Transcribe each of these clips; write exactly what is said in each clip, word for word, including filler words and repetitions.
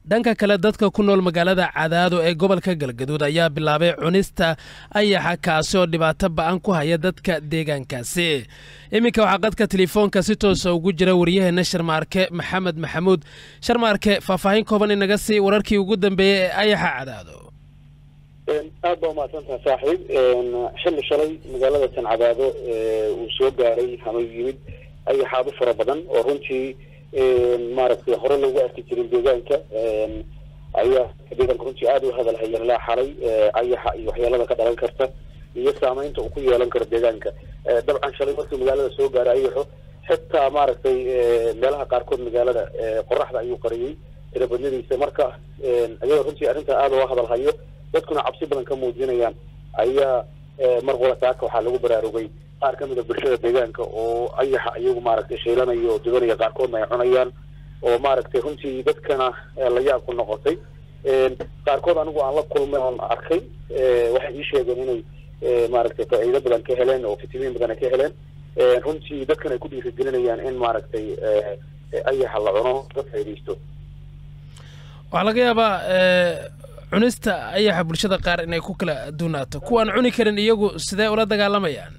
dhanka kale dadka ku nool magaalada Cadaado ee gobolka Galgaduud ayaa bilaabay cunista ayaxa kaasi oo dhibaato ba'an ku haya dadka deegaankaasi iminka waxa qadka telefoonka si toos ah ugu jira wariyaheena Sharmaarke Maxamed Maxamuud Sharmaarke faahfaahin kooban inaga sii wararkii ugu dambeeyay ee ayaxa Cadaado aad baa maasanta saaxiib xilli shalay magaalada Cadaado uu soo gaaray ama yimid ayaxa fara badan oo runtii maaragtay hore loogu arki jiray deegaanka ayaa deegaanka runtii aad u hadal hayeen la xalay ayaxa iyo waxyeelada ka dhalan karta iyo saameynta uu ku yeelan karo deegaanka dabcan shalay markii magaalada soo gaaray ayaxo xitaa maaragtay meelaha qaarkood magaalada qoraxda ayuu qariyay tirabadnidiisa marka ayaga runtii arrinta aad u hadal hayo dadkuna cabsi badan ka muujinayaan ayaa mar walba waxaa lagu baraarugay qaar ka mid ah bulshada deegaanka oo ayaxa iyagu maaragtay sheelanayo oo dibanaya qaarkoodna ay cunayaan oo maaragtay runtii dadkana la yaab ku noqotay qaarkood anigu aan la kulmay oo arkay waxay ii sheegeen inay maaragtay faa'iido badan ka heleen oo fitamiin badan ka heleen runtii dadkana ay ku dhiirigelinayaan in maaragtay ayaxa la cuno ka faa'iideysto waxa laga yaabaa cunista ayaxa bulshada qaar inay ku kala duunaato kuwaan cuni karin iyagu sidee ula dagaalamayaan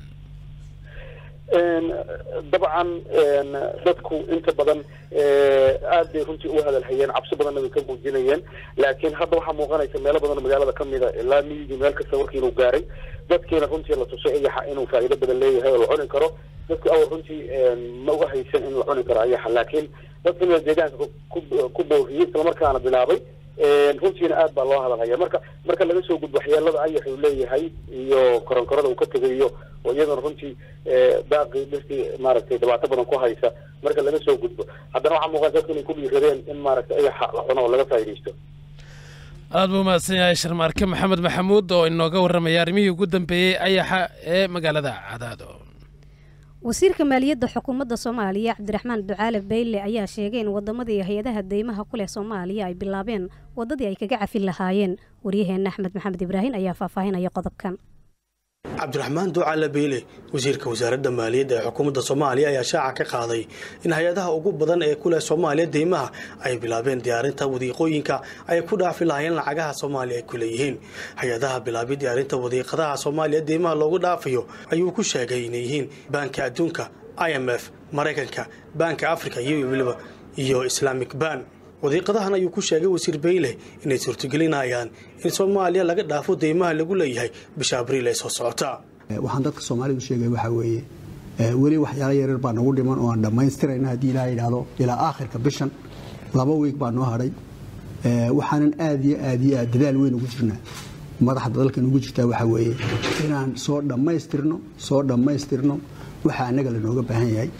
dabcan dadku inta badan aad bay runtii u hadal hayeen cabsi badanna way ka muujinayeen laakiin hadda waxaa muuqanaysa meelo badan magaalada ka mid ah ilaa miyiga meel kasta warkii inuu gaaray dadkiina runtii la tusay ayaxa inuu faa'iido badan leeyahay oo la cuni karo dadku awal runtii ma uga haysan in la cuni karo ayaxa laakiin dadka meel deegaanka ku booriyey isla markaana bilaabay runtiina aad baa loo hadal haya marka marka laga soo gudbo waxyeelada ayax uu leeyahay iyo koronkorada uu ka tegayo oo iyadana runtii baaqi dhirtii maaragtay dhibaato badan ku haysa marka laga soo gudbo haddana waxaa muuqata dadku inay ku dhiiradeen in maaragtay ayaxa la cuno oo laga faa'iideysto aad buu mahadsan yahay Sharmaarke Maxamed Maxamuud oo inooga warramaya arrimihii ugu dambeeyay ayaxa ee magaalada Cadaado wasiirka maaliyadda xukuumadda Soomaaliya Cabdiraxmaan Ducaale Bayle ayaa sheegay in wadamada iyo hay'adaha deymaha ku leh Soomaaliya ay bilaabeen wadadii ay kaga cafin lahaayeen wariyaheena Axmed Maxamed Ibraahin ayaa faahfaahinaya qodobkan Cabdiraxmaan Ducaale Bayle wasiirka wasaaradda maaliyadda ee xukuumadda Soomaaliya ayaa shaaca ka qaaday in hay'adaha ugu badan ee ku leh Soomaaliya deymaha ay bilaabeen diyaarinta wadiiqooyinka ay ku dhaafi lahaayeen lacagaha Soomaaliya ay ku leeyihiin hay'adaha bilaabay diyaarinta wadiiqadaha Soomaaliya deymaha loogu dhaafayo ayuu ku sheegay inay yihiin Banka Adduunka I M F Mareykanka Banka Afrika iyo waliba iyo Islamic Bank wadiiqadahan ayuu ku sheegay wasiir Bayle inay suurtagelinayaan in Soomaaliya laga dhaafo deymaha lagu leeyahay bisha Abriil ee soo socota waxaan dadka Soomaalidu sheegay waxa weeye wali waxyaalo yaryar baa nagu dhiman oo aan dhamaystirayna hadii Ilaahay yiraahdo ilaa aakhirka bishan laba week baa noo haray waxaanan aad iyo aad iyo dadaal weyn ugu jirnaa madaxda dalkan ugu jirtaa waxa weeye inaan soo dhamaystirno soo dhamaystirno waxa anaga la nooga baahan yahay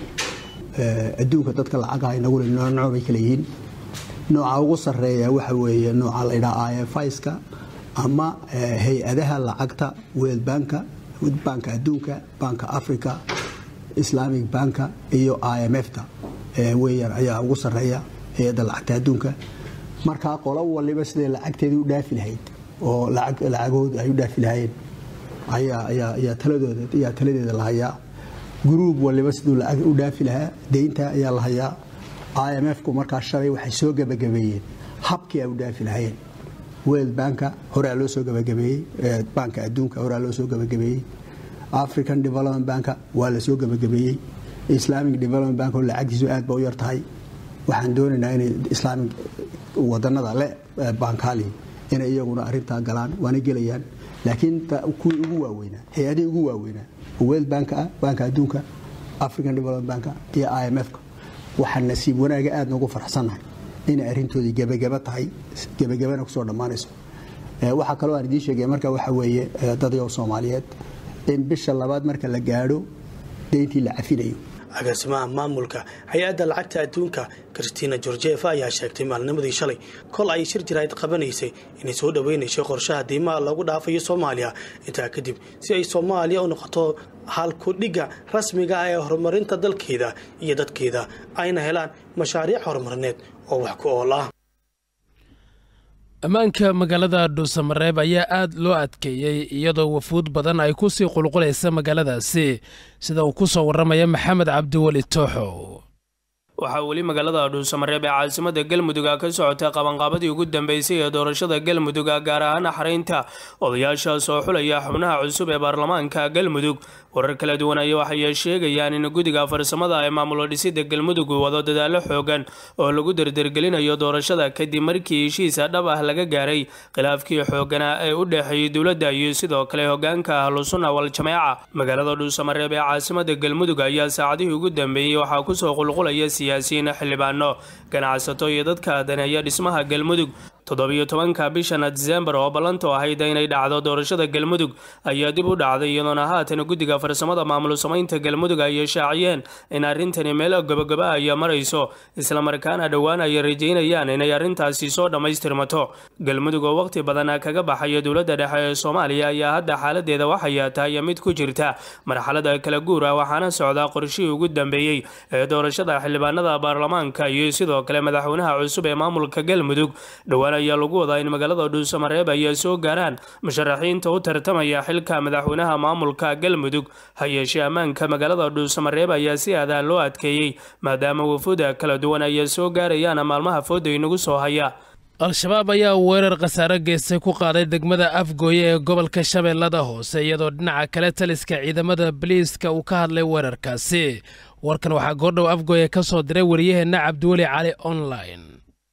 adduunka dadka lacag ay nagu leeyahay nooc bay kala yihiin nooca ugu sareeya waxa weeye nooca la yiraahdo I F I-ska ama hay'adaha lacagta World Bank World Bank Adduunka Banka Afrika Islamic Bank iyo I M F-ta weeyar ayaa ugu sareeya hay'adda lacagta adduunka marka qolo waliba sidee lacagteedu u dhaafi lahayd oo lacag lacagood ay u dhaafi lahaayeen ayaa ayaa ayaa taladooda ayaa taladeeda la hayaa group waliba sidoo lacag u dhaafi lahaa deynta ayaa la hayaa I M F ku markaa shalay waxay soo gabagabeeyeen habkii ay u dhaafi lahaayeen World Bank hore loo soo gabagabeeyay Banka Adduunka hore loo soo gabagabeeyay African Development Bank waa la soo gabagabeeyay Islamic Development Bank oo lacagtiisu aad ba u yar tahay waxaan doonaynaa in Islamic wadanada le bankali in iyaguna arinta galaan waana gelayaan laakiin kuwii ugu waaweynaa hay'adaha ugu waaweynaa World Bank Banka Adduunka African Development Bank iyo I M F waxaan nasiib wanaaga aad noogu faraxsanahay in arintoodii gabagaba tahay gabagabana ku soo dhamaanayso waxa kale oo aan idin sheegay marka waxa weeye dadka Soomaaliyeed in bisha labaad marka la gaaro deyntii la cafinayo agaasimaha maamulka hay'adda lacagta adduunka Christina Georgieva ayaa sheegtay maalnimadii shalay kol ay shir jirayd qabanaysay inay soo dhaweynayso qorshaha deymaha lagu dhaafayo Soomaaliya inta kadib si ay Soomaaliya u noqoto hal ku dhiga rasmiga ah ee horumarinta dalkeeda iyo dadkeeda ayna helaan mashaariic horumarineed oo wax ku ool ah ammaanka magaalada Dhuusamareeb ayaa aad loo adkeeyay iyadoo wafuud badan ay ku sii qulqulaysa magaaladaasi sida uu ku soo waramaya Maxamed Cabdi Wali Tooxo waxaa weli magaalada dhuusamareeb ee caasimada galmudug ka socotay qabanqaabadii ugu dambeysay ee doorashada galmudug gaar ahaan xaraynta odayaasha soo xulaya xubnaha cusub ee baarlamaanka galmudug warar kala duwan ayaa waxay sheegayaan in guddiga farsamada ee maamul dhisidda galmudug wado dadaalo xoogan oo lagu dardargelinayo doorashada kadib markii heshiis dhab ah laga gaaray khilaafkii xoogana ee u dhaxeeyay dowladda iyo sidoo kale hogaanka ahlusunna wal jameeca magaalada dhuusamareeb ee caasimada galmudug ayaa saacadihii ugu dambeeyay waxaa ku soo qulqulaya siyaasiyiin xildhibaano ganacsato iyo dadka daneeya dhismaha galmudug toddobiyo tobanka bishan December oo ballanto ahayd inay dhacdo doorashada galmudug ayaa dib u dhacday iyadoona haatan guddiga farsamada maamul samaynta galmudug ay shaaciyeen in arrintani meel gabagaba ay marayso isla markaana dhawaan ay rajeynayaan inay arrintaasi soo dhamaystirmato galmudug oo waqti badan kaga baxay dowladda dhexe ee Soomaaliya ayaa hadda xaaladeeda waxay tahay mid ku jirta marxaladda kala guur ah waxaana socda qorshihii ugu dambeeyay ee doorashada xildhibaanada baarlamaanka iyo sidoo kale madaxweynaha cusub ee maamulka galmudug dhawaan ayaa lagu wadaa in magaalada dhuusamareeb ay soo gaaraan musharaxiinta u tartamaya xilka madaxweynaha maamulka galmudug hayeeshee ammaanka magaalada dhuusamareeb ayaa si aad loo adkeeyay maadaama wafuud kala duwan ay soo gaarayaan maalmaha fooda inagu soo haya al-shabaab ayaa weerar khasaare geystay ku qaaday degmada afgooye ee gobolka shabeellada hoose iyadoo dhinaca kale taliska ciidamada booliiska uu ka hadlay weerarkaasi warkan waxaa goordhow afgooye ka soo diray wariyaheenna cabdiweli cali online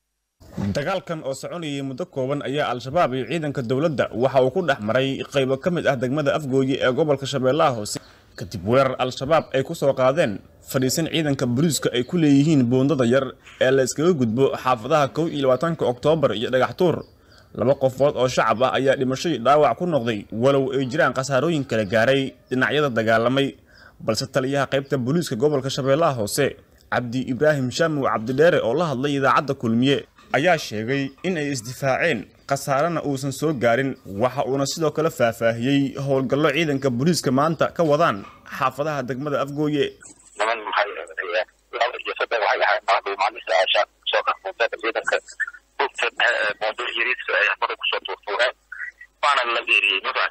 dagaalkan oo soconayay muddo kooban ayaa al-shabaab iyo ciidanka dowladda waxa uu ku dhex maray qaybo ka mid ah degmada afgooye ee gobolka shabeellaha hoose kadib weerar al-shabaab ay ku soo qaadeen fadhiisan ciidanka booliiska ay ku leeyihiin boondada yar ee la iskaga gudbo xaafadaha kow iyo labaatanka Oktoobar iyo dhagaxtuur laba qofood oo shacab ah ayaa dhimasho dhaawac ku noqday walow ay jiraan khasaarooyin kala gaaray dhinacyada dagaalamay balse taliyaha qaybta booliiska gobolka shabeellaha hoose Cabdi Ibraahim Shamu Cabdidheere oo la hadlay idaacadda Kulmiye ayaa sheegay in ay isdifaaceen khasaarana uusan soo gaarin waxa uuna sidoo kale faahfaahiyay howlgallo ciidanka booliiska maanta ka wadaan xaafadaha degmada afgooye niman maxay laba iyo saddex waxay ahayd macluumaadista aasha soo qaxoonta ciidanka hubta moodur yiriis ay xabada ku soo tuurtuureen waana la geeriyay nabad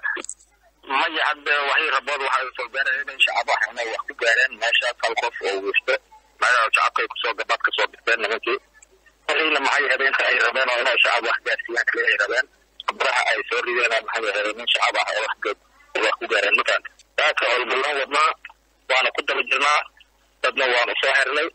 maya hadda waxay rabood waxay soo gaareen in shacab ah inay wax ku gaareen meesha kal qof oo wista magaca shacabka ku soo gabad ka soo bixeen nimankii إلا ما هي هذين أي ربنا ولا شعب واحد يأتي كله ربنا قبلها أي سوري أنا ما هي هذين شعب واحد واحد جارين مثلا ذاك البلان وضنا وأنا كنت بالجماعة بدنا وأنا ساهر لي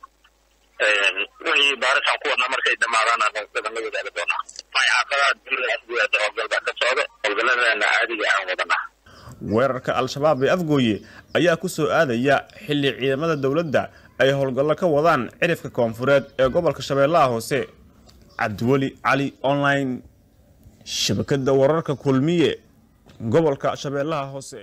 وهي بارس عن قوة نمر كيد ما رانا نقدر نقول هذا دونا ما يعقد بالأسبوع ده وقبل بعد الصعود البلان أنا عادي عن وضنا weerarka al-shabaab ee afgooye ayaa ku soo aadaya xilli ciidamada dawladda ay howlgallo ka wadaan cirifka koonfureed ee gobolka shabeellaha hoose cabdiweli cali online shabakada wararka kulmiye gobolka shabeellaha hoose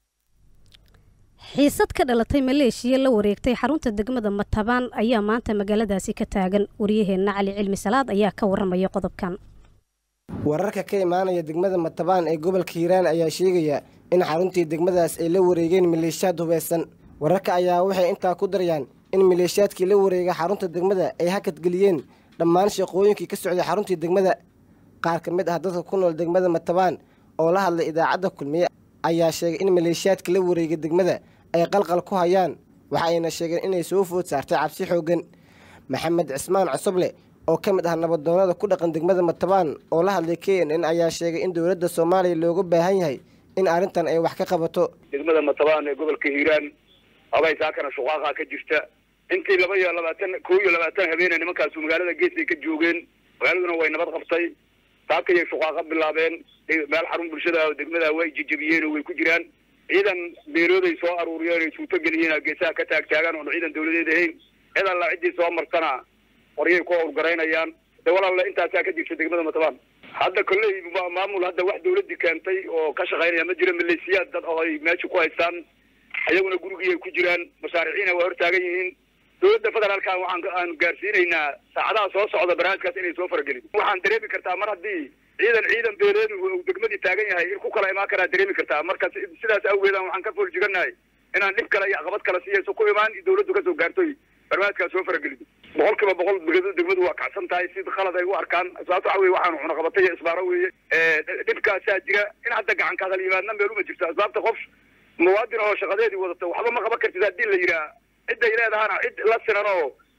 xiisad ka dhalatay maleeshiya la wareegtay xarunta degmada Matabaan ayaa maanta magaaladaasi ka taagan wariyaheenna Cali Cilmi Salaad ayaa ka waramaya qodobkan wararka ka imaanaya degmada Matabaan ee gobolka Hiiraan ayaa sheegaya in xaruntii degmadaas ay la wareegeen maleeshiyaad hubeysan wararka ayaa waxay intaa ku darayaan in maleeshiyaadkii la wareegay xarunta degmada ay hakad galiyeen dhammaan shaqooyinkii ka socday xaruntii degmada qaar ka mid ah dadka ku nool degmada Matabaan oo la hadlay idaacadda Kulmiye ayaa sheegay in maleeshiyaadkii la wareegay degmada ay qalqal ku hayaan waxa ayna sheegeen inay soo food saartay cabsi xoogan maxamed cismaan cusuble oo ka mid ah nabadoonada ku dhaqan degmada Matabaan oo la hadlay K N N ayaa sheegay in dawladda Soomaaliya looga baahan yahay in arintan ay wax ka qabato degmada Matabaan ee gobolka Hiiraan abay saakana shuqaaqa ka jirta intii laba iyo labaatan koow iyo labaatan habeen nimankaas magaalada geesay ka joogeen magaaladuna way nabad qabtay saaka iyo shuqaaqa bilaabeen meel xarun bulshada degmada way jijibiyeen oo way ku jiraan ciidan beerooday soo aruuriyeen ay suuto geliyeen geesaha ka taag taagan oo ciidan dawladeed ahayn ciidan la cidii soo martana qoriyay ku urgareynayaan dawladda intaas ka jirta degmada Matabaan hadda kulay maamul hadda wax dawladda keentay oo ka shaqeynaya ma jira maleeshiyaad dad oo ay meesha ku haystaan ayaguna gurigii ay ku jiraan mashaariicina waa hortaagan yihiin dawladda federaalka waxaan aan gaarsiinaynaa saacadaha soo socda barnaamijkaas inay soo faragelin waxaan dareemi kartaa mar haddii ciidan ciidan beeleed uu degmadii taagan yahay in ku kala imaan karaa dareemi kartaa marka sidaas awgeedaan waxaan ka fool jiganahay inaan dhib kale iyo caqabad kale siiyayso ku imaan dawladdu ka soo gaartoy barnaamijkaas soo faragelin boqolkiiba boqol degmadu waa kacsan tahay si khalad ay u arkaan sababta waxa weeye waxaan cuna qabatay isbaaro weeye dhibkaasaa jira in hadda gacan ka hadal yimaadna meel uma jirto asbaabta qof muwaadin oo shaqadeedii wadata waxba ma qaban kartid haddii la yidhaa cidday leedahana cid la sinan oo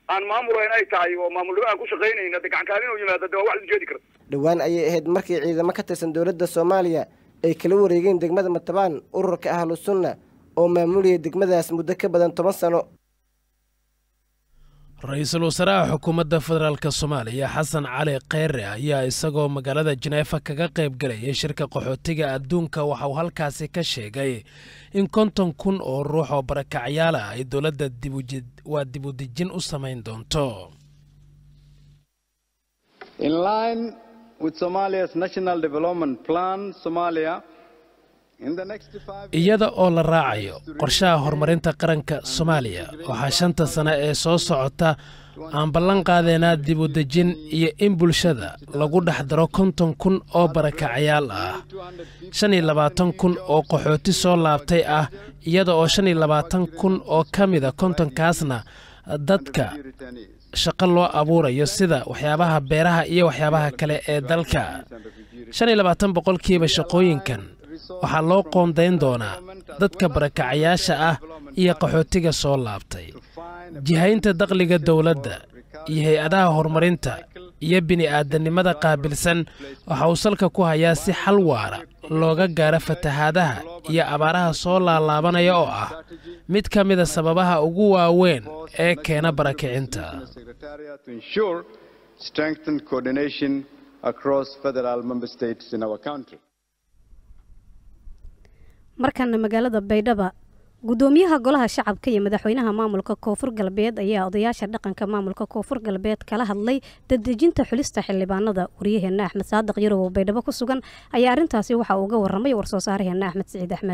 aan maamulayn ay tahay oo maamulnimo aan ku shaqaynayna gacankaan inuu yimaado de waa wax ujeedi karta dhowaan ayay ahayd markii ciidamo ka tirsan dowladda soomaaliya ay kala wareegeen degmada matabaan ururka ahlu sunna oo maamulaya degmadaas muddo ka badan toban sano ra-iisul wasaaraha xukuumadda federaalk soomaaliya xasan cali kheyre ayaa isagoo magaalada jeneefa kaga qayb galayay shirka qaxootiga adduunka waxa uu halkaasi ka sheegay in konton kun oo ruux oo barakacyaal ah ay dowladda waa dibudejin u samayn doonto In line with Somalia's national development plan, Somalia iyada oo la raacayo qorshaha horumarinta qaranka Soomaaliya waxaa shanta sano ee soo socota aan ballan qaadeynaa dib u dejin iyo in bulshada lagu dhex daro konton kun oo barakacyaal ah shan iyo labaatan kun oo qaxooti soo laabtay ah iyada oo shan iyo labaatan kun oo ka mida kontonkaasna dadka shaqo loo abuurayo sida waxyaabaha beeraha iyo waxyaabaha kale ee dalka shan iyo labaatan boqolkiiba shaqooyinkan waxaa loo qoondayn doonaa dadka barakacayaasha ah iyo qaxootiga soo laabtay jihaynta dakhliga dowladda iyo hay-adaha horumarinta iyo bini'aadanimada qaabilsan waxa uu salka ku hayaa si xal waara looga gaaro fatahaadaha iyo abaaraha soo laalaabanaya oo ah mid ka mida sababaha ugu waaweyn ee keena barakicinta markana magaalada baydhaba gudoomiyaha golaha shacabka iyo madaxweynaha maamulka koonfur galbeed ayaa odayaasha dhaqanka maamulka koonfur galbeed kala hadlay dadejinta xulista xildhibaanada wariyaheena axmed saadiq yarow oo baydhabo ku sugan ayaa arrintaasi waxa uu uga warramay warsoo saaraheena axmed siciid axmed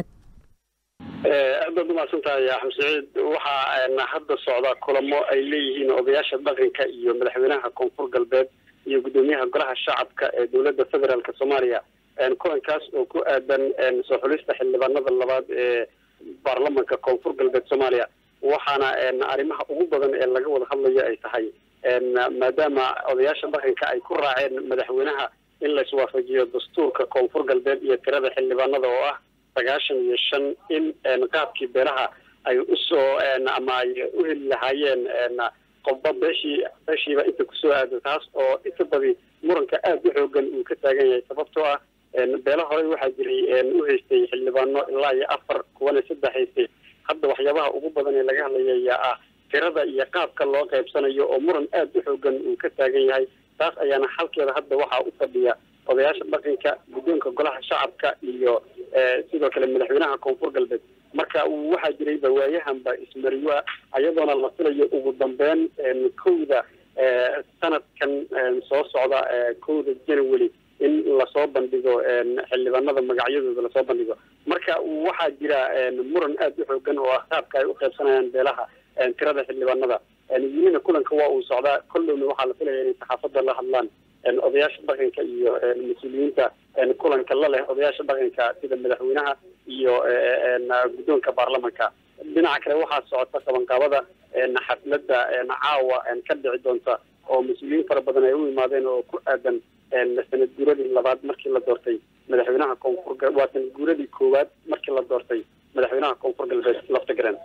aad baad umahadsan tahay axmed siciid waxaa hadda socda kulamo ay leeyihiin odayaasha dhaqanka iyo madaxweynaha koonfur galbeed iyo gudoomiyaha golaha shacabka ee dowladda federaalk soomaaliya kulankaas oo ku aadan soo xulista xildhibaanada labaad ee baarlamanka koonfur galbeed soomaaliya waxaana arrimaha ugu badan ee laga wada hadlayo ay tahay maadaama odayaasha dhaqanka ay ku raaceen madaxweynaha in la iswaafajiyo dastuurka koonfur galbeed iyo tirada xildhibaanada oo ah sagaashan iyo shan in qaabkii beelaha ay usoo ama ay u heli lahaayeen qodba beeshii beeshiiba inta kusoo aado taas oo inta badi muranka aada u xoogan uu ka taagan yahay sababtoo ah beela horey waxaa jiray u haystay xildhibaano ilaa iyo afar kuwana saddex haystay hadda waxyaabaha ugu badan ee laga hadlaya ayaa ah tirada iyo qaabka loo qaybsanayo oo muran aada u xoogan uu ka taagan yahay taas ayaana xalkeeda hadda waxaa u fadhiya odayaasha dhaqanka guddoonka golaha shacabka iyo sidoo kale madaxweynaha koonfur galbeed marka waxaa jirayba waayahanba ismariwa ayadoona la filayo ugu dambeyn kowda sanadkan soo socda kowda january in lasoo bandhigo xildhibaanada magacyadooda lasoo bandhigo marka waxaa jira muran aada u xoogan oo ah qaabka ay u qaybsanayaan beelaha tirada xildhibaanada welina kulanka waa uu socdaa kollowna waxaa la filaya inay saxaafadda la hadlaan odayaasha dhaqanka iyo mas-uuliyiinta kulanka la leh odayaasha dhaqanka sida madaxweynaha iyo guddoonka baarlamanka dhinaca kale waxaa socota qabanqaabada xafladda caawa ka dhici doonta oo mas-uuliyiin fara badan ay u imaadeen oo ku aadan sanad guuradii labaad markii la doortay madaxweynaha koonfur waa sanad guuradii koowaad markii la doortay madaxweynaha koonfur galbeed laftagreen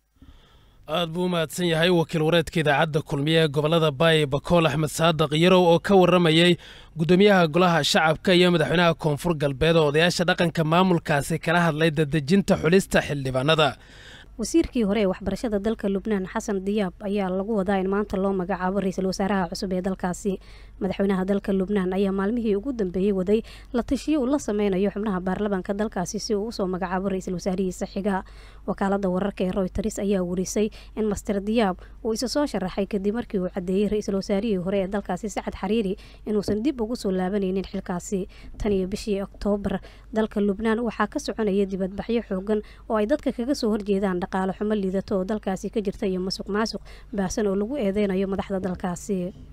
aad buu u mahadsan yahay wakiil wareedka idaacadda kulmiye ee gobolada baay bakool axmed saadiq yarow oo ka warramayey gudoomiyaha golaha shacabka iyo madaxweynaha koonfur galbeed oo odayaasha dhaqanka maamulkaasi kala hadlay dadejinta xulista xildhibaanada wasiirkii hore ee waxbarashada dalka Lubnaan Xasan Diyaab ayaa lagu wadaa in maanta loo magacaabo ra'iisul wasaaraha cusub ee dalkaasi madaxweynaha dalka Lubnaan ayaa maalmihii ugu dambeeyay waday la tashiyo uu la sameeyo xubnaha baarlamaanka dalkaasi si uu u soo magacaabo ra'iisul wasaarihiisa xiga wakaalada wararka ee Reuters ayaa warisay in Master Diyaab uu isa soo sharaxay kadib markii uu cadeeyay ra'iisul wasaarihii hore ee dalkaasi Saad Xariiri inuusan dib ugu soo laabanaynin xilkaasi tan iyo bishii Oktoobar dalka Lubnaan waxaa ka soconaya dibadbaxyo xoogan oo ay dadka kaga soo horjeedaan dhaqaale xumo liidato oo dalkaasi ka jirta iyo masuq-maasuq baasan oo lagu eedeynayo madaxda dalkaasi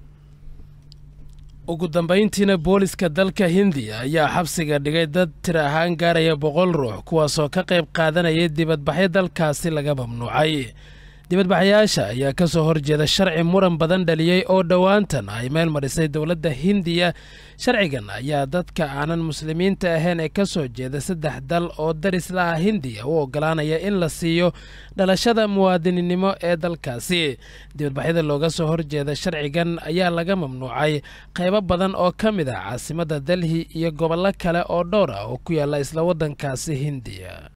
ugu dambeyntiina booliska dalka Hindiya ayaa xabsiga dhigay dad tir ahaan gaaraya boqol ruux kuwaasoo ka qayb qaadanaya dibadbaxyo dalkaasi laga mamnuucay dibadbaxayaasha ayaa ka soo horjeeda sharci muran badan dhaliyey oo dhowaantan ay meel marisay dowladda hindiya sharcigan ayaa dadka aanan muslimiinta ahayn ee ka soo jeeda saddex dal oo daris la ah hindiya u ogolaanaya in la siiyo dhalashada muwaadininimo ee dalkaasi dibadbaxyada looga soo horjeeda sharcigan ayaa laga mamnuucay qaybo badan oo ka mid ah caasimadda delhi iyo gobollo kale oo dhowr ah oo ku yaalla isla waddankaasi hindiya